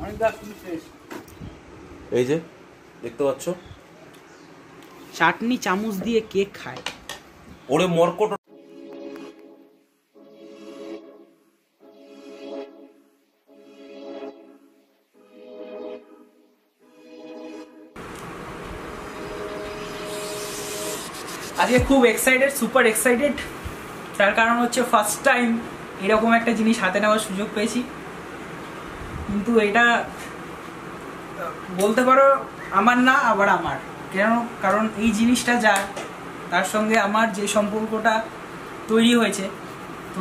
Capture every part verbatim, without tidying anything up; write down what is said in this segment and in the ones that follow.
এই যে দেখতে পাচ্ছ চাটনি চামচ দিয়ে কেক খায়। ওরে মরকট। আজকে খুব এক্সাইটেড, সুপার এক্সাইটেড। তার কারণ হচ্ছে ফার্স্ট টাইম এরকম একটা জিনিস হাতে নেওয়ার সুযোগ পেয়েছি। কিন্তু এটা বলতে পারো আমার না, আবার আমার। কেন? কারণ এই জিনিসটা যা, তার সঙ্গে আমার যে সম্পর্কটা তৈরি হয়েছে, তো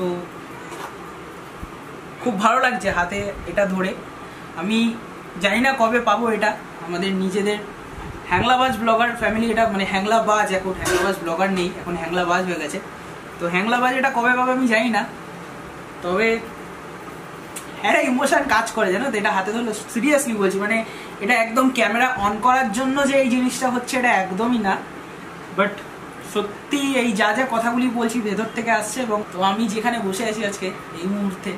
খুব ভালো লাগছে হাতে এটা ধরে। আমি জানি না কবে পাবো এটা। আমাদের নিজেদের হ্যাংলাবাজ ব্লগার ফ্যামিলি এটা, মানে হ্যাংলাবাজ, এখন হ্যাংলাবাজ ব্লগার নেই, এখন হ্যাংলাবাজ হয়ে গেছে। তো হ্যাংলাবাজ এটা কবে পাবে আমি জানি না, তবে হ্যাঁ ইমোশন কাজ করে, জানো তো। এটা হাতে ধরলে সিরিয়াসলি বলছি, মানে এটা একদম ক্যামেরা অন করার জন্য যে এই জিনিসটা হচ্ছে এটা একদমই না, বাট সত্যি এই যা যা কথাগুলি বলছি ভেতর থেকে আসছে। এবং তো আমি যেখানে বসে আছি আজকে এই মুহূর্তে,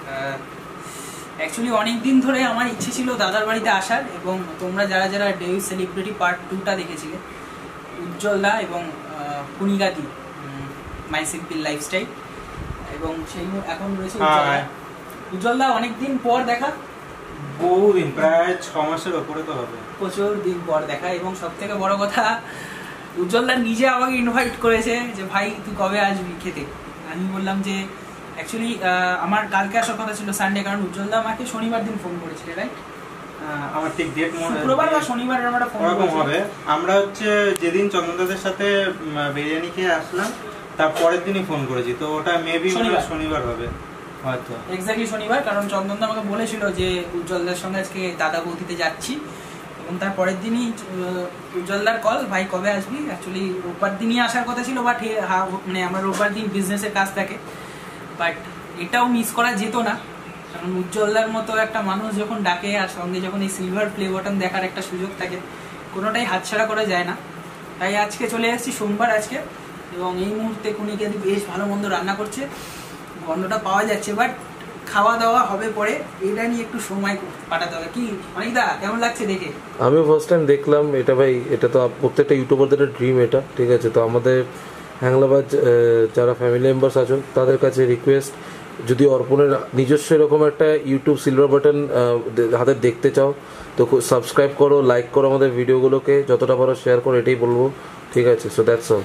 অ্যাকচুয়ালি অনেকদিন ধরে আমার ইচ্ছে ছিল দাদার বাড়িতে আসার। এবং তোমরা যারা যারা ডেউ সেলিব্রিটি পার্ট টুটা দেখেছিলে, উজ্জ্বলদা এবং কুনিগাদি মাই সিম্পল লাইফস্টাইল, এবং সেই এখন রয়েছে উজ্জ্বলদা। অনেকদিন পর দেখা, বহুদিন, প্রায় ছ মাসের ওপরে তো হবে, প্রচুর দিন পর দেখা। এবং সব থেকে বড় কথা, উজ্জ্বলদা নিজে আমাকে ইনভাইট করেছে যে ভাই তুই কবে আসবি খেতে। আমি বললাম যে অ্যাকচুয়ালি আমার কালকে আসার কথা ছিল সানডে, কারণ উজ্জ্বলদা আমাকে শনিবার দিন ফোন করেছিল, রাইট? আমার ঠিক ডেট মনে, শুক্রবার বা শনিবার আমরা ফোন করেছি হবে। আমরা হচ্ছে যেদিন চন্দনদাদের সাথে বিরিয়ানি খেয়ে আসলাম তার পরের দিনই ফোন করেছি, তো ওটা মেবি শনিবার হবে হয়তো, এক্স্যাক্টলি শনিবার। কারণ চন্দনদা আমাকে বলেছিল যে উজ্জ্বলদার সঙ্গে আজকে দাদা বৌদিতে যাচ্ছি, এবং তার পরের দিনই উজ্জ্বলদার কল, ভাই কবে আসবি। অ্যাকচুয়ালি রোববার দিনই আসার কথা ছিল, বাট মানে আমার রোববার দিন বিজনেসের কাজ থাকে, বাট এটাও মিস করা যেত না। কারণ উজ্জ্বলদার মতো একটা মানুষ যখন ডাকে, আর সঙ্গে যখন এই সিলভার প্লে বাটন দেখার একটা সুযোগ থাকে, কোনোটাই হাতছাড়া করা যায় না। তাই আজকে চলে এসেছি সোমবার আজকে, এবং এই মুহূর্তে কুনিকে বেশ ভালো মন্দ রান্না করছে, গন্ধটা পাওয়া যাচ্ছে, বাট খাওয়া দাওয়া হবে পরে। এটা নিয়ে একটু সময় কাটাতে হবে। কি অনেকদা কেমন লাগছে দেখে? আমি ফার্স্ট টাইম দেখলাম এটা ভাই। এটা তো প্রত্যেকটা ইউটিউবারদের ড্রিম এটা, ঠিক আছে? তো আমাদের হ্যাংলাবাজ যারা ফ্যামিলি মেম্বার্স আছেন তাদের কাছে রিকোয়েস্ট, যদি অর্পণের নিজস্ব এরকম একটা ইউটিউব সিলভার বাটন হাতে দেখতে চাও তো সাবস্ক্রাইব করো, লাইক করো আমাদের ভিডিওগুলোকে, যতটা পারো শেয়ার করো, এটাই বলবো, ঠিক আছে? So that's all.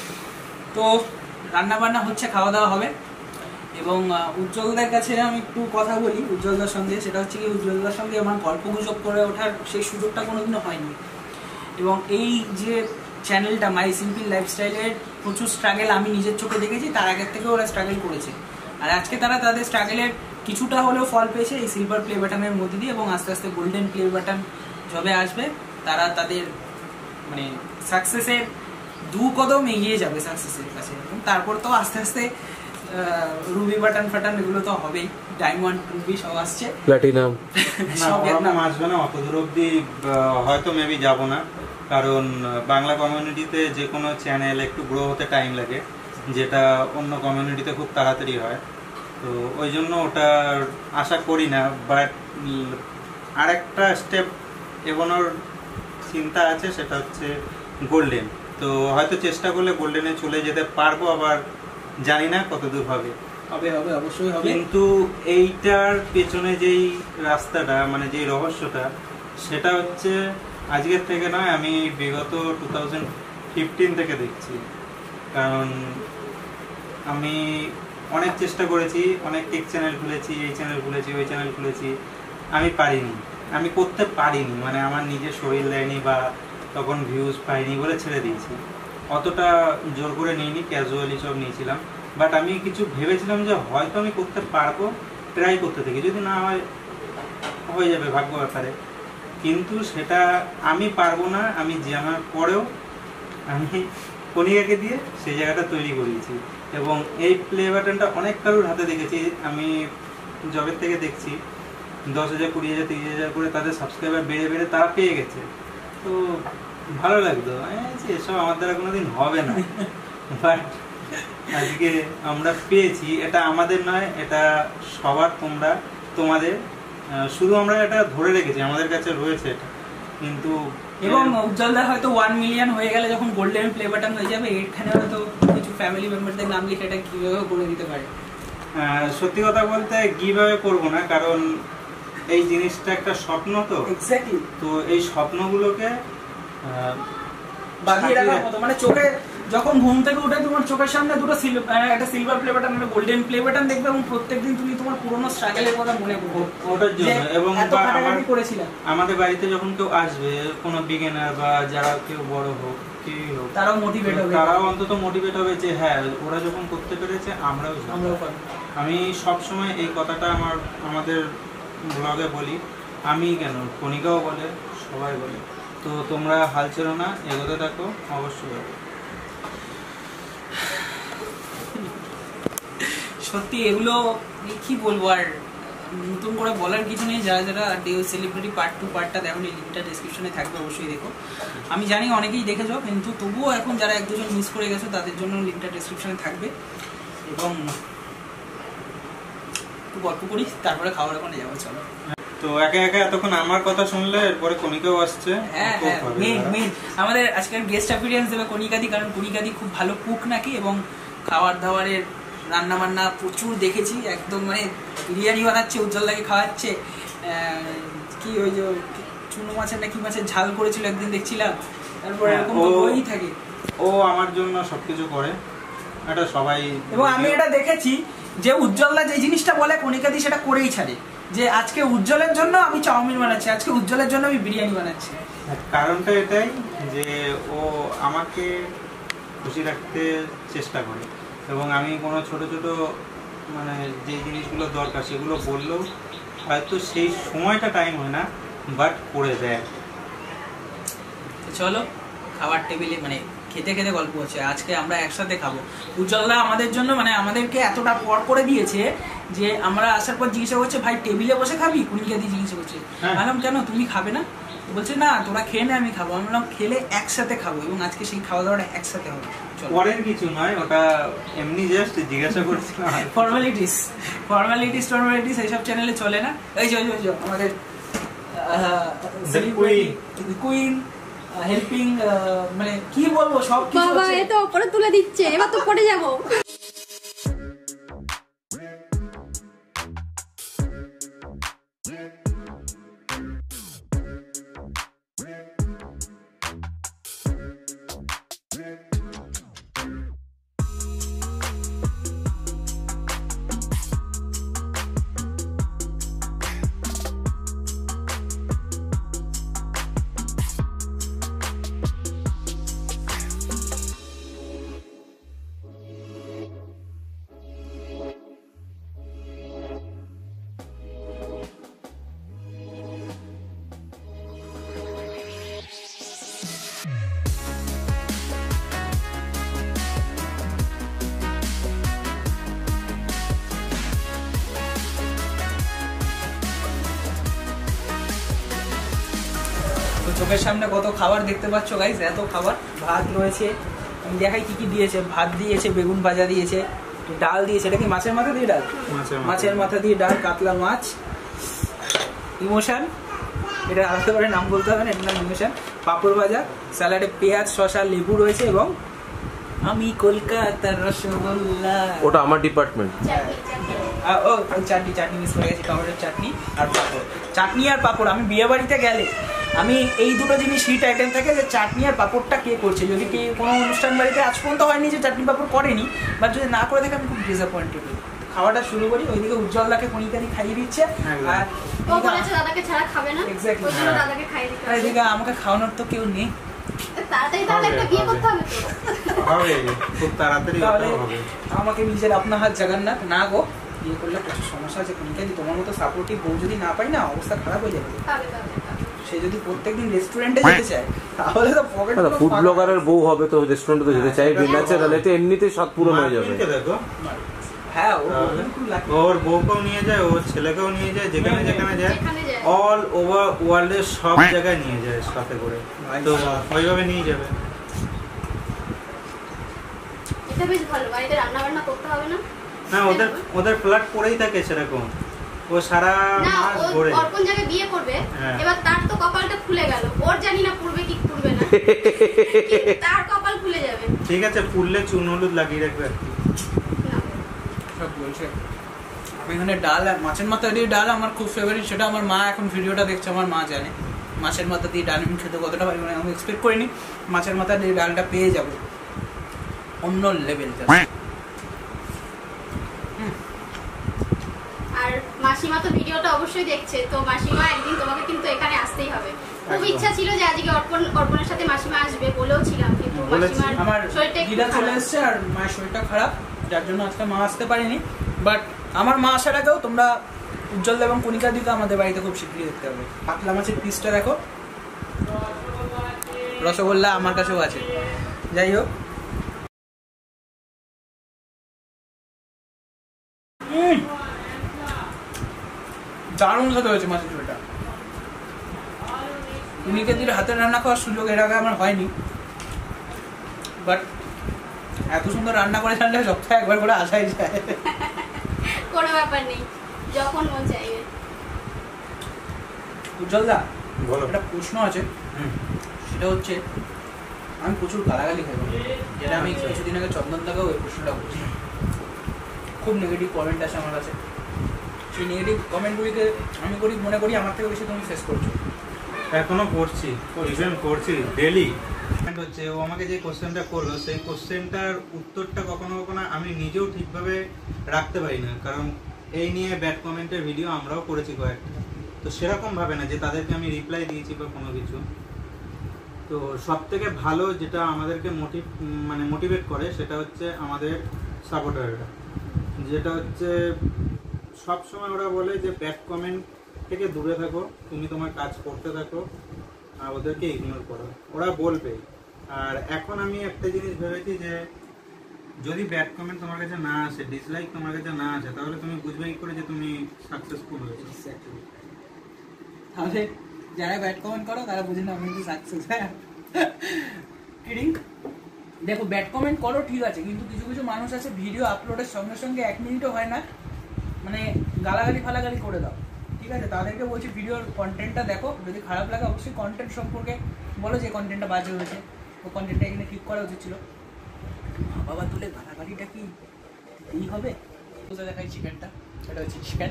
তো রান্না বান্না হচ্ছে, খাওয়া দাওয়া হবে। এবং উজ্জ্বলদার কাছে আমি একটু কথা বলি উজ্জ্বলদার সঙ্গে, সেটা হচ্ছে কি উজ্জ্বলদার সঙ্গে আমার গল্প গুজব করে ওঠার সেই সুযোগটা কোনোদিনও হয়নি। এবং এই যে চ্যানেলটা মাই সিম্পল লাইফস্টাইলের প্রচুর স্ট্রাগল আমি নিজের চোখে দেখেছি, তার আগের থেকে ওরা স্ট্রাগল করেছে, আর আজকে তারা তাদের স্ট্রাগলের কিছুটা হলেও ফল পেয়েছে এই সিলভার প্লে বাটনের মধ্যে দিয়ে। এবং আস্তে আস্তে গোল্ডেন প্লে বাটন যবে আসবে, তারা তাদের মানে সাকসেসের দু কদম এগিয়ে যাবে সাকসেসের কাছে। এবং তারপর তো আস্তে আস্তে রুবি বাটন ফাটান এগুলো তো হবেই, ডায়মন্ড রুবি সব আসছে, প্ল্যাটিনাম সব আসবে না। অত দূর অব্দি হয়তো মেবি যাব না, কারণ বাংলা কমিউনিটিতে যে কোনো চ্যানেল একটু গ্রো হতে টাইম লাগে, যেটা অন্য কমিউনিটিতে খুব তাড়াতাড়ি হয়। তো ওই জন্য ওটা আশা করি না, বাট আরেকটা স্টেপ এগোনোর চিন্তা আছে, সেটা হচ্ছে গোল্ডেন। তো হয়তো চেষ্টা করলে গোল্ডেনে চলে যেতে পারবো, আবার জানি না কত দূর হবে। হবে হবে অবশ্যই হবে। কিন্তু এইটার পেছনে যেই রাস্তাটা, মানে যেই রহস্যটা, সেটা হচ্ছে আজকের থেকে নয়, আমি বিগত টু থাউজেন্ড ফিফটিন থেকে দেখছি। কারণ আমি অনেক চেষ্টা করেছি, অনেক কেক চ্যানেল খুলেছি, এই চ্যানেল খুলেছি, ওই চ্যানেল খুলেছি, আমি পারিনি, আমি করতে পারিনি, মানে আমার নিজের শরীর দেয়নি বা তখন ভিউজ পাইনি বলে ছেড়ে দিয়েছি। অতটা জোর করে নিইনি, ক্যাজুয়ালি সব নিয়েছিলাম। বাট আমি কিছু ভেবেছিলাম যে হয়তো আমি করতে পারবো, ট্রাই করতে থাকি, যদি না হয় হয়ে যাবে ভাগ্য ব্যাপারে। কিন্তু সেটা আমি পারবো না, আমি জানার পরেও আমি কনিকাকে দিয়ে সেই জায়গাটা তৈরি করিয়েছি। এবং এই প্লে বাটনটা অনেক কারোর হাতে দেখেছি, আমি জবের থেকে দেখছি দশ হাজার কুড়ি হাজার তিরিশ হাজার করে তাদের সাবস্ক্রাইবার বেড়ে বেড়ে তারা পেয়ে গেছে। তো ভালো লাগতো, এসব আমার দ্বারা কোনোদিন হবে না, বাট আজকে আমরা পেয়েছি। এটা আমাদের নয়, এটা সবার, তোমরা তোমাদের শুধু আমরা এটা ধরে রেখেছি, আমাদের কাছে রয়েছে এটা, কিন্তু এবং উজ্জ্বলদা হয়তো ওয়ান মিলিয়ন হয়ে গেলে যখন গোল্ডেন প্লে বাটন হয়ে যাবে, এখানে হয়তো কিছু ফ্যামিলি মেম্বারদের নাম লিখে এটা কিভাবে করে দিতে পারে। সত্যি কথা বলতে কিভাবে করবো না, কারণ এই জিনিসটা একটা স্বপ্ন, তো এক্স্যাক্টলি, তো এই স্বপ্নগুলোকে বাঁধিয়ে রাখার মতো, মানে চোখে যখন ঘুম থেকে উঠে তোমার চোখের সামনে দুটো একটা সিলভার প্লে বাটন একটা গোল্ডেন প্লে বাটন দেখবে এবং প্রত্যেকদিন তুমি তোমার পুরনো স্ট্রাগলের কথা মনে করবে ওটার জন্য। এবং করেছিলাম আমাদের বাড়িতে যখন কেউ আসবে, কোনো বিগিনার বা যারা কেউ বড় হোক কি হোক, তারাও মোটিভেট হবে, তারাও অন্তত মোটিভেট হবে যে হ্যাঁ ওরা যখন করতে পেরেছে আমরাও আমরাও পারবো। আমি সবসময় এই কথাটা আমার আমাদের ব্লগে বলি, আমি কেন কণিকাও বলে, সবাই বলে। তো তোমরা হাল ছেড়ো না, এগোতে থাকো, অবশ্যই। সত্যি এগুলো কি বলবো, আর নতুন করে বলার কিছু নেই। যারা যারা ডেও সেলিব্রিটি পার্ট টু পার্টটা দেখো, এই লিঙ্কটা ডেসক্রিপশনে থাকবে, অবশ্যই দেখো। আমি জানি অনেকেই দেখেছো, কিন্তু তবুও এখন যারা এক দুজন মিস করে গেছো তাদের জন্য লিঙ্কটা ডেসক্রিপশনে থাকবে। এবং একটু গল্প করি, তারপরে খাবার ওখানে যাবো, চলো। তো একে একে এতক্ষণ আমার কথা শুনলে, এরপরে কণিকাও আসছে। হ্যাঁ হ্যাঁ, মেন মেন আমাদের আজকের গেস্ট অ্যাপিয়ারেন্স দেবে কণিকাদি, কারণ কণিকাদি খুব ভালো কুক নাকি, এবং খাবার দাবারের রান্না বান্না প্রচুর দেখেছি। একদম মানে বিরিয়ানি বানাচ্ছে, উজ্জ্বলদাকে খাওয়াচ্ছে, কি ওই যে চুনো মাছের না কি মাছের ঝাল করেছিল একদিন দেখছিলাম। তারপরে এরকম তো হয়েই থাকে, ও আমার জন্য সবকিছু করে, এটা সবাই। এবং আমি এটা দেখেছি যে উজ্জ্বলদা যে জিনিসটা বলে কণিকাদি সেটা করেই ছাড়ে, যে আজকে উজ্জ্বলের জন্য আমি চাউমিন বানাচ্ছি, আজকে উজ্জ্বলের জন্য আমি বিরিয়ানি বানাচ্ছি। কারণটা এটাই যে ও আমাকে খুশি রাখতে চেষ্টা করে, এবং আমি কোনো ছোট ছোট মানে যে জিনিসগুলো দরকার সেগুলো বললেও হয়তো সেই সময়টা টাইম হয় না, বাট করে দেয়। চলো খাবার টেবিলে মানে খেতে খেতে গল্প হচ্ছে, আজকে আমরা একসাথে খাবো। উজ্জ্বলদা আমাদের জন্য মানে আমাদেরকে এতটা পর করে দিয়েছে যে আমরা আসার পর জিজ্ঞাসা করছে ভাই টেবিলে বসে খাবি, কণিকাদি জিজ্ঞাসা করছে, বললাম কেন তুমি খাবে না, বলছে না তোরা খেয়ে নে আমি খাবো। আমি বললাম খেলে একসাথে খাবো, এবং আজকে সেই খাওয়া দাওয়াটা একসাথে হবে। পরের কিছু নয়, ওটা এমনি জাস্ট জিজ্ঞাসা করছিলাম। ফর্মালিটিস ফর্মালিটিস ফর্মালিটিস এইসব চ্যানেলে চলে না। এই যে আমাদের কুইন হেল্পিং, মানে কি বলবো সব কিছু। বাবা এ তো উপরে তুলে দিচ্ছে, এবার তো পড়ে যাবো। চোখের সামনে কত খাবার দেখতে পাচ্ছ গাইস, এত খাবার। ভাত রয়েছে, আমি দেখাই কি কি দিয়েছে। ভাত দিয়েছে, বেগুন ভাজা দিয়েছে, ডাল দিয়েছে, এটা কি মাছের মাথা দিয়ে ডাল, মাছের মাথা দিয়ে ডাল, কাতলা মাছ, ইমোশন, এটা আলাদা করে নাম বলতে হবে না, এটার নাম ইমোশন, পাঁপড় ভাজা, স্যালাডে পেঁয়াজ শসা লেবু রয়েছে, এবং আমি কলকাতার রসগোল্লা, ওটা আমার ডিপার্টমেন্ট। ও চাটনি চাটনি মিস করে গেছি, টমেটোর চাটনি আর পাঁপড়। চাটনি আর পাঁপড়, আমি বিয়ে বাড়িতে গেলে আমি এই দুটো জিনিস হিট আইটেম থাকে, যে চাটনি আর পাঁপড়টা কে করছে। যদি কে কোনো অনুষ্ঠান বাড়িতে আজ পর্যন্ত হয়নি যে চাটনি পাঁপড় করেনি, বা যদি না করে দেখে আমি খুব ডিসঅ্যাপয়েন্টেড হই। খাওয়াটা শুরু করি, ওইদিকে উজ্জ্বলদাকে কণিকাদি খাইয়ে দিচ্ছে, আর দাদাকে ছাড়া খাবে না, দাদাকে খাইয়ে দিতে হবে। এদিকে আমাকে খাওয়ানোর তো কেউ নেই। তাড়াতাড়ি তাহলে একটা বিয়ে করতে হবে তো, হবে খুব তাড়াতাড়ি হবে। আমাকে নিজের আপনার হাত জগন্নাথ না গো, বিয়ে করলে প্রচুর সমস্যা আছে কণিকাদি। তোমার মতো সাপোর্টিভ বউ যদি না পাই না, অবস্থা খারাপ হয়ে যাবে। সে যদি প্রত্যেকদিন রেস্টুরেন্টে যেতে চায় তাহলে তো পকেট ফুড ব্লগারের বউ হবে, তো রেস্টুরেন্টে তো যেতে চাই, ন্যাচারাল, এতে এমনিতেই স্বাদ পূরণ হয়ে যাবে। দেখো হ্যাঁ, ওর বউকেও নিয়ে যায়, ওর ছেলেকেও নিয়ে যায়, যেখানে যেখানে যায় অল ওভার ওয়ার্ল্ডের সব জায়গায় নিয়ে যায় সাথে করে, তো ওইভাবে নিয়ে যাবে। এটা বেশ ভালো, বাড়িতে রান্না বান্না করতে হবে না। হ্যাঁ, ওদের ওদের ফ্ল্যাট পড়েই থাকে সেরকম, ও সারা না মাস ও ঘোরে। অর্পণ যাকে বিয়ে করবে হ্যাঁ। এবার তার তো কপালটা খুলে গেল, ওর জানি না পূর্বে কি পূর্বে না কিন্তু তার কপাল খুলে যাবে। ঠিক আছে, ফুললে চুন হলুদ লাগিয়ে রাখবে আর কি। না, সব বলছে আমি এখানে ডাল আর মাছের মাথা দিয়ে ডাল আমার খুব ফেভারিট, সেটা আমার মা এখন ভিডিওটা দেখছে, আমার মা জানে মাছের মাথা দিয়ে ডাল আমি খেতে কতটা পারি, মানে আমি এক্সপেক্ট করিনি মাছের মাথা দিয়ে ডালটা পেয়ে যাবো, অন্য লেভেল। আর মাসিমা তো ভিডিওটা অবশ্যই দেখছে, তো মাসিমা একদিন তোমাকে কিন্তু এখানে আসতেই হবে। খুব একদম। ইচ্ছা ছিল যে আজকে অর্পণ অর্পণের সাথে মাসিমা আসবে, বলেও ছিলাম, কিন্তু বলেছি। মাসিমার আমার শরীরটা একটু দিদা চলে খারাপ। এসছে আর মায়ের শরীরটা খারাপ, যার জন্য আজকে মা আসতে পারেনি। বাট আমার মা আসার আগেও তোমরা উজ্জ্বল এবং কণিকা দিকে আমাদের বাড়িতে খুব শীঘ্রই দেখতে হবে। পাতলা মাছের পিসটা দেখো, রসগোল্লা আমার কাছেও আছে। যাই হোক, উম, দারুণ খেতে হয়েছে মাছের ঝোলটা। কণিকা দির হাতের রান্না খাওয়ার সুযোগ এর আগে আমার হয়নি, বাট এত সুন্দর রান্না করে জানলে সপ্তাহে একবার করে আসাই যায়। কোনো ব্যাপার নেই, যখন মন চাইবে। উজ্জ্বলদা, বলো। একটা প্রশ্ন আছে, হুম। সেটা হচ্ছে আমি প্রচুর গালাগালি খাই, যেটা আমি আচ্ছা। কিছুদিন আগে চন্দন দাকেও ওই প্রশ্নটা বলছি। খুব নেগেটিভ কমেন্ট আছে আমার কাছে, সেই নেগেটিভ কমেন্টগুলিকে আমি করি মনে করি আমার থেকে বেশি তুমি ফেস করছো। এখনো করছি, ইভেন করছি ডেলি। হচ্ছে ও আমাকে যে কোশ্চেনটা করলো, সেই কোশ্চেনটার উত্তরটা কখনো কখনো আমি নিজেও ঠিকভাবে রাখতে পারি না, কারণ এই নিয়ে ব্যাড কমেন্টের ভিডিও আমরাও করেছি কয়েকটা, তো সেরকম ভাবে না যে তাদেরকে আমি রিপ্লাই দিয়েছি বা কোনো কিছু। তো সব থেকে ভালো যেটা আমাদেরকে মোটিভ মানে মোটিভেট করে সেটা হচ্ছে আমাদের সাপোর্টাররা, যেটা হচ্ছে সব সময় ওরা বলে যে ব্যাড কমেন্ট থেকে দূরে থাকো, তুমি তোমার কাজ করতে থাকো আর ওদেরকে ইগনোর করো, ওরা বলবে। আর এখন আমি একটা জিনিস ভেবেছি যে যদি ব্যাড কমেন্ট তোমার কাছে না আসে, ডিসলাইক তোমার কাছে না আসে, তাহলে তুমি বুঝবে কি করে যে তুমি সাকসেসফুল হয়েছো। তাহলে যারা ব্যাড কমেন্ট করো তারা বুঝে না আমি সাকসেস। হ্যাঁ কিডিং। দেখো ব্যাড কমেন্ট করো ঠিক আছে, কিন্তু কিছু কিছু মানুষ আছে ভিডিও আপলোডের সঙ্গে সঙ্গে এক মিনিটও হয় না মানে গালাগালি ফালাগালি করে দাও, ঠিক আছে? তাদেরকে বলছি ভিডিওর কন্টেন্টটা দেখো, যদি খারাপ লাগে অবশ্যই কন্টেন্ট সম্পর্কে বলো যে কন্টেন্টটা বাজে হয়েছে, ও কন্টেন্টটা এখানে ঠিক করা উচিত ছিল। মা বাবা তুলে গালাগালিটা কি এই হবে? বুঝতে দেখাই চিকেনটা, এটা হচ্ছে চিকেন।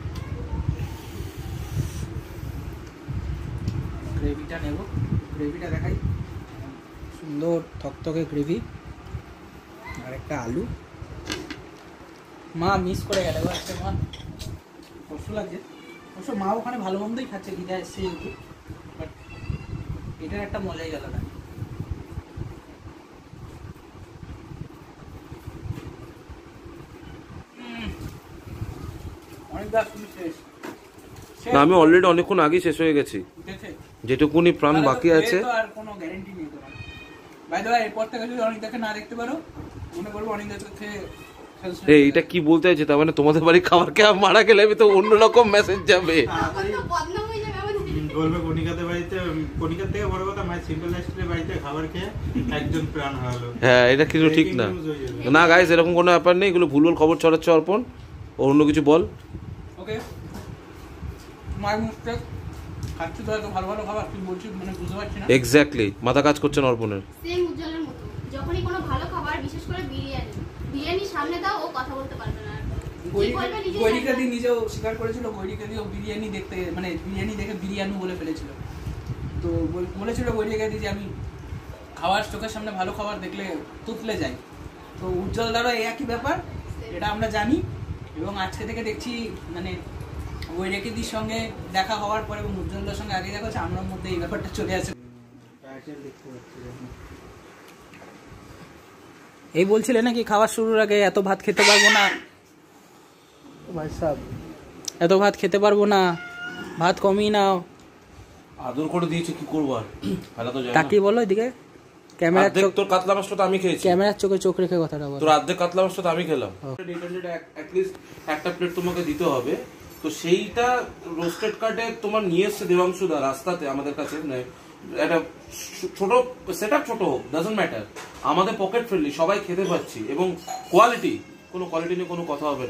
গ্রেভিটা নেব, গ্রেভিটা দেখাই, সুন্দর থকথকে গ্রেভি আর একটা আলু। মা মিস করে গেলে একটা, মা কষ্ট লাগছে। অবশ্য মা ওখানে ভালো মন্দই খাচ্ছে, দিদা এসছে যেহেতু, বাট এটার একটা মজাই আলাদা। অনেকবার তুমি শেষ না, আমি অলরেডি অনেকক্ষণ আগে শেষ হয়ে গেছি, যেটুকুনি প্রাণ বাকি আছে। আর কোনো গ্যারান্টি নেই তোমার। বাই দ্য ওয়ে, এরপর থেকে যদি অনেক দেখে না দেখতে পারো, মনে করবো অনেক দেখে এই এটা কি বলতে চাইছে? তার মানে তোমাদের বাড়ি খাবার খেয়ে মারা গেলে আমি তো অন্যরকম মেসেজ যাবে। তখন তো বদনাম হয়ে যাবে আমাদের। বলবে কণিকাতে বাড়িতে, কণিকার থেকে বড় কথা মায়ের সিম্পল লাইফস্টাইলের বাড়িতে খাবার খেয়ে একজন প্রাণ হারালো। হ্যাঁ, এটা কিন্তু ঠিক না। না গাইস, এরকম কোনো ব্যাপার নেই, এগুলো ভুলভাল খবর ছড়াচ্ছে অর্পণ। ও অন্য কিছু বল। ওকে, মাই মিস্টেক। খাচ্ছি তো এত ভালো ভালো খাবার, তুই বলছিস মানে বুঝতে পারছি না। এক্স্যাক্টলি, মাথা কাজ করছে না অর্পণের। সেম উজ্জ্বলের মতো, যখনই কোনো ভালো খাবার, বিশেষ করে বিরিয়ানি বিরিয়ানি সামনে দাও, ও কথা বলতে পারবে না। কি বলবে নিজে গৈরিকা দি নিজেও স্বীকার করেছিল, গৈরিকা দিও বিরিয়ানি দেখতে মানে বিরিয়ানি দেখে বিরিয়ানি বলে ফেলেছিল। তো বল- বলেছিল গৈরিকা দি যে আমি খাবার চোখের সামনে ভালো খাবার দেখলে তুতলে যাই। তো উজ্জ্বল দ্বারা এই একই ব্যাপার, এটা আমরা জানি। এবং আজকে থেকে দেখছি মানে গৈরিকা দির সঙ্গে দেখা হওয়ার পরে এবং উজ্জ্বলদার সঙ্গে আগে দেখা হচ্ছে, আমার মধ্যে এই ব্যাপারটা চলে আসে। এই বলছিলে নাকি খাবার শুরুর আগে এত ভাত খেতে পারবো না ভাই সাহেব, এত ভাত খেতে পারবো না, ভাত কমই নাও। আদর করে দিয়েছে, কি করবো আর, ফেলা তো যায় না। তাকি বলো এদিকে, ক্যামেরার অর্ধেক চোখ, তোর কাতলা মাছটা তো আমি খেয়েছি, ক্যামেরার চোখে চোখ রেখে কথাটা বলো। তোর অর্ধেক কাতলা মাছটা তো আমি খেলাম। অ্যাটলিস্ট একটা প্লেট তোমাকে দিতে হবে। তো সেইটা রোস্টেড কাটে তোমার নিয়ে এসছে দেবাংশু দা রাস্তাতে আমাদের কাছে, একটা ছোট সেট আপ, ছোট হোক ডাজন্ট ম্যাটার, আমাদের পকেট ফ্রেন্ডলি, সবাই খেতে পাচ্ছি এবং কোয়ালিটি, কোনো কোয়ালিটি নিয়ে কোনো কথা হবে না।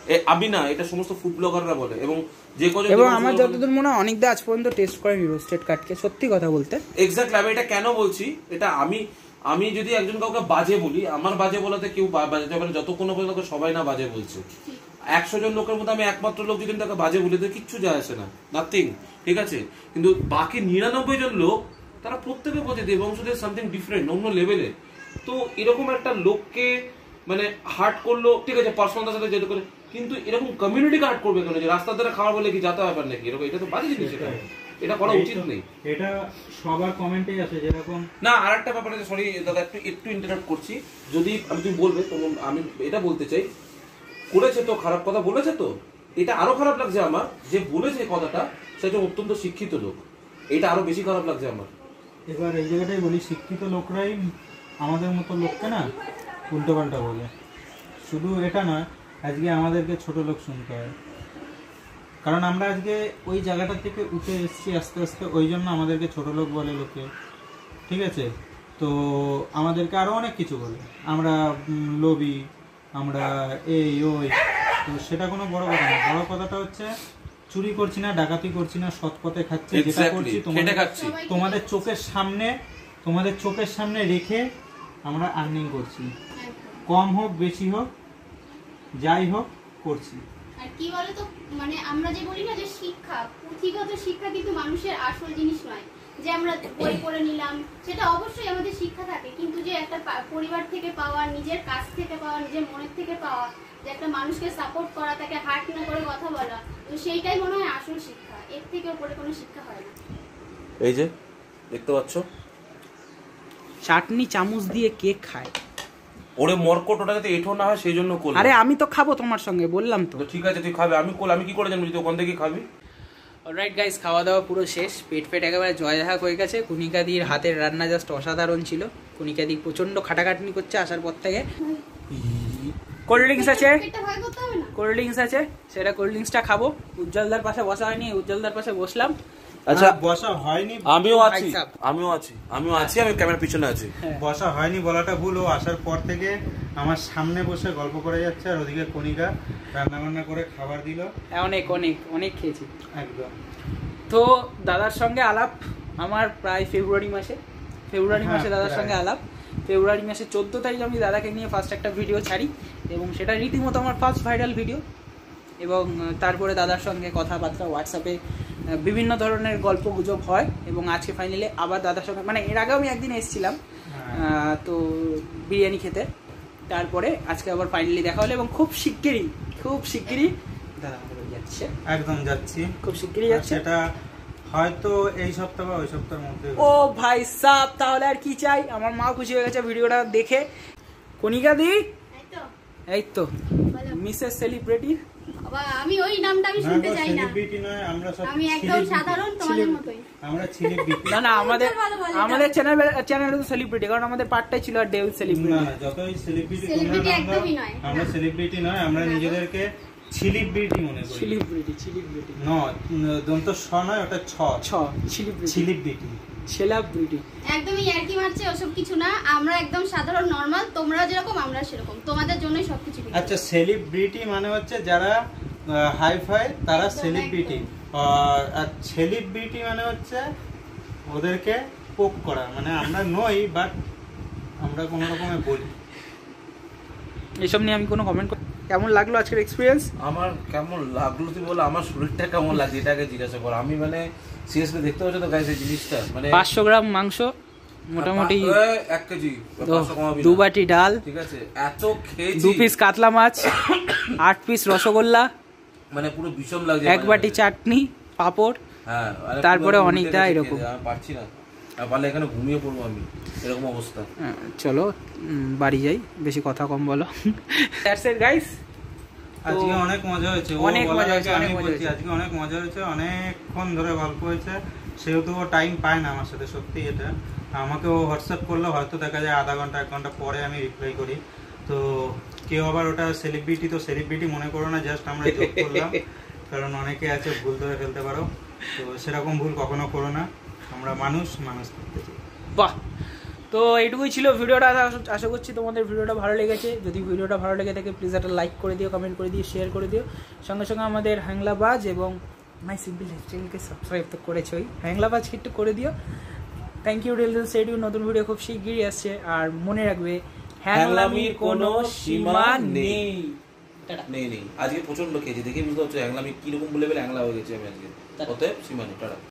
আমি না, এটা সমস্ত ফুড ব্লগাররা বলে। এবং যে কজন, এবং আমার যতদূর মনে হয় অনেকদা আজ পর্যন্ত টেস্ট করেনি রোস্টেড কাটকে, সত্যি কথা বলতে। এক্স্যাক্টলি। আমি এটা কেন বলছি, এটা আমি আমি যদি একজন কাউকে বাজে বলি, আমার বাজে বলাতে কেউ বাজে যাবে না যতক্ষণ পর্যন্ত সবাই না বাজে বলছে। একশো জন লোকের মধ্যে আমি একমাত্র লোক যদি তাকে বাজে বলি তো কিচ্ছু যায় আসে না, নাথিং, ঠিক আছে। কিন্তু বাকি নিরানব্বই জন লোক তারা প্রত্যেকে পজিটিভ এবং শুধু সামথিং ডিফারেন্ট, অন্য লেভেলে। তো এরকম একটা লোককে মানে হার্ট করলো, ঠিক আছে, পার্সোনালটার সাথে যেতে করে, কিন্তু এরকম কমিউনিটিকে হার্ট করবে কেন? যে রাস্তার ধারে খাওয়া বলে কি যাতা ব্যাপার নাকি? এরকম এটা তো বাজে জিনিস, এটা এটা করা উচিত নেই। এটা সবার কমেন্টে আছে যেরকম। না, আরেকটা ব্যাপার আছে, সরি দাদা, একটু একটু ইন্টারাপ্ট করছি। যদি আমি তুমি বলবে তখন আমি এটা বলতে চাই, করেছে তো খারাপ কথা বলেছে, তো এটা আরো খারাপ লাগছে আমার যে বলেছে কথাটা সেটা অত্যন্ত শিক্ষিত লোক, এটা আরো বেশি খারাপ লাগছে আমার। এবার এই জায়গাটাই বলি, শিক্ষিত লোকরাই আমাদের মতো লোককে না উল্টো পাল্টা বলে। শুধু এটা নয়, আজকে আমাদেরকে ছোট লোক শুনতে হয়, কারণ আমরা আজকে ওই জায়গাটা থেকে উঠে এসেছি আস্তে আস্তে, ওই জন্য আমাদেরকে ছোট লোক বলে লোকে, ঠিক আছে। তো আমাদেরকে আরও অনেক কিছু বলে, আমরা লোভী, আমরা এই ওই। তো সেটা কোনো বড় কথা না, বড় কথাটা হচ্ছে চুরি করছি না, ডাকাতি করছি না, সৎ পথে খাচ্ছি, যেটা করছি তোমাদের তোমাদের চোখের সামনে তোমাদের চোখের সামনে রেখে আমরা আর্নিং করছি, কম হোক বেশি হোক যাই হোক করছি। আর কি বলতো, মানে আমরা যে বলি না যে শিক্ষা, পুঁথিগত শিক্ষা কিন্তু মানুষের আসল জিনিস নয়। যে আমরা বই পড়ে নিলাম, সেটা অবশ্যই আমাদের শিক্ষা থাকে, কিন্তু যে একটা পরিবার থেকে পাওয়া, নিজের কাছ থেকে পাওয়া, নিজের মনের থেকে পাওয়া, যে একটা মানুষকে সাপোর্ট করা, তাকে হার্ট না করে কথা বলা, তো সেইটাই মনে হয় আসল শিক্ষা। এর থেকে উপরে কোনো শিক্ষা হয় না। এই যে দেখতে পাচ্ছ, চাটনি চামচ দিয়ে কেক খায়। ওরে মরকট, ওটা যাতে এঠো না হয় সেই জন্য করলাম। আরে আমি তো খাবো তোমার সঙ্গে, বললাম তো। ঠিক আছে তুই খাবে, আমি কোল আমি কি করে জানবো তুই ওখান থেকে খাবি? অলরাইট গাইস, খাওয়া দাওয়া পুরো শেষ, পেট পেট একেবারে জয় দেখা হয়ে গেছে। কণিকাদির হাতের রান্না জাস্ট অসাধারণ ছিল। কণিকাদি প্রচন্ড খাটাখাটনি করছে আসার পর থেকে। কোল্ড ড্রিঙ্কস আছে, কোল্ড ড্রিঙ্কস আছে, সেটা কোল্ড ড্রিঙ্কসটা খাবো। উজ্জ্বলদার পাশে বসা হয়নি, উজ্জ্বলদার পাশে বসলাম। আচ্ছা, বসা হয়নি, আমিও আছি আমিও আছি আমিও আছি আমি ক্যামেরার পিছনে আছি। বসা হয়নি বলাটা ভুল, ও আসার পর থেকে আমার সামনে বসে গল্প করে যাচ্ছে, আর ওদিকে কণিকা রান্না বান্না করে খাবার দিল। অনেক অনেক অনেক খেয়েছি একদম। তো দাদার সঙ্গে আলাপ আমার প্রায় ফেব্রুয়ারি মাসে ফেব্রুয়ারি মাসে দাদার সঙ্গে আলাপ ফেব্রুয়ারি মাসে চোদ্দ তারিখ আমি দাদাকে নিয়ে ফার্স্ট একটা ভিডিও ছাড়ি, এবং সেটা রীতিমতো আমার ফার্স্ট ভাইরাল ভিডিও। এবং তারপরে দাদার সঙ্গে কথাবার্তা, হোয়াটসঅ্যাপে বিভিন্ন ধরনের গল্প গুজব হয়, এবং আজকে ফাইনালি আবার দাদার সঙ্গে, মানে এর আগেও আমি একদিন এসেছিলাম তো বিরিয়ানি খেতে, তারপরে আজকে আবার ফাইনালি দেখা হলো, এবং খুব শিগগিরই খুব শিগগিরই দাদা আমাদের যাচ্ছে, একদম যাচ্ছি, খুব শিগগিরই যাচ্ছে। সেটা হয়তো এই সপ্তাহ বা ওই সপ্তাহের মধ্যে। ও ভাই সাব, তাহলে আর কি চাই, আমার মা খুশি হয়ে গেছে ভিডিওটা দেখে। কণিকা দি, এই তো মিসেস সেলিব্রিটি। আমি ওই নামটা আমি শুনতে চাই না, সেলিব্রিটি নয়, আমরা সব আমি একদম সাধারণ তোমাদের মতোই। আমরা সেলিব্রিটি না না, আমাদের আমাদের চ্যানেল চ্যানেলে তো সেলিব্রিটি, কারণ আমাদের পার্টটাই ছিল আর ডেভিল সেলিব্রিটি। না না, যতই সেলিব্রিটি সেলিব্রিটি একদমই নয়, আমরা সেলিব্রিটি নয়, আমরা নিজেদেরকে সেলিব্রিটি মনে করি। সেলিব্রিটি সেলিব্রিটি নয়, দন্ত ছ নয়, ওটা ছ ছ সেলিব্রিটি সেলিব্রিটি সেলিব্রিটি একদমই ইয়ার্কি মারছে, ওসব কিছু না। আমরা একদম সাধারণ নরমাল, তোমরা যেরকম আমরা সেরকম, তোমাদের জন্যই সবকিছু। আচ্ছা, সেলিব্রিটি মানে হচ্ছে যারা হাই ফাই, তারা সেলিব্রিটি। আর সেলিব্রিটি মানে হচ্ছে ওদেরকে পোক করা, মানে আমরা নই, বাট আমরা কোনো রকমে বলি। এসব নিয়ে আমি কোনো কমেন্ট। কেমন লাগলো আজকের এক্সপিরিয়েন্স? আমার কেমন লাগলো তুই বল, আমার শরীরটা কেমন লাগছে এটাকে জিজ্ঞাসা কর। আমি মানে সিরিয়াসলি দেখতে পাচ্ছ তো গাইস এই জিনিসটা, মানে পাঁচশো গ্রাম মাংস, মোটামুটি এক কেজি, দু বাটি ডাল, ঠিক আছে, এত খেয়েছি, দু পিস কাতলা মাছ, আট পিস রসগোল্লা, মানে পুরো বিষম লাগছে, এক বাটি চাটনি, পাঁপড়, হ্যাঁ, তারপরে অনেকটা এরকম। পারছি না, পারলে এখানে ঘুমিয়ে পড়বো আমি, এরকম অবস্থা। চলো বাড়ি যাই, বেশি কথা কম বলো। দ্যাটস ইট গাইস, আজকে অনেক মজা হয়েছে, অনেক মজা হয়েছে, আমি বলছি আজকে অনেক মজা হয়েছে, অনেকক্ষণ ধরে গল্প হয়েছে। সেহেতু ও টাইম পায় না আমার সাথে, সত্যি এটা। আমাকে ও হোয়াটসঅ্যাপ করলে হয়তো দেখা যায় আধা ঘন্টা এক ঘন্টা পরে আমি রিপ্লাই করি। তো কেউ আবার ওটা সেলিব্রিটি, তো সেলিব্রিটি মনে করো না, জাস্ট আমরা জোক করলাম, কারণ অনেকে আছে ভুল ধরে ফেলতে পারো, তো সেরকম ভুল কখনো করো না। আমরা মানুষ মানুষ করতে চাই। বাহ, তো এইটুকুই ছিল ভিডিওটা। আশা- আশা করছি তোমাদের ভিডিওটা ভালো লেগেছে। যদি ভিডিওটা ভালো লেগে থাকে প্লিজ একটা লাইক করে দিও, কমেন্ট করে দিও, শেয়ার করে দিও। সঙ্গে সঙ্গে আমাদের হ্যাংলাবাজ এবং মাই সিম্পল চ্যানেলকে সাবস্ক্রাইব তো করেছোই, হ্যাংলাবাজকে একটু করে দিও। থ্যাংক ইউ রিয়েল সেডিউ। নতুন ভিডিও খুব শিগগিরই আসছে। আর মনে রাখবে হ্যাংলামির কোনো সীমা নেই। নেই নেই আজকে প্রচন্ড খেয়েছি, দেখে বুঝতে পারছো হ্যাংলামি কিরকম বলে বলে হ্যাংলা হয়ে গেছি আমি আজকে। অতএব সীমা নেই। টাটা।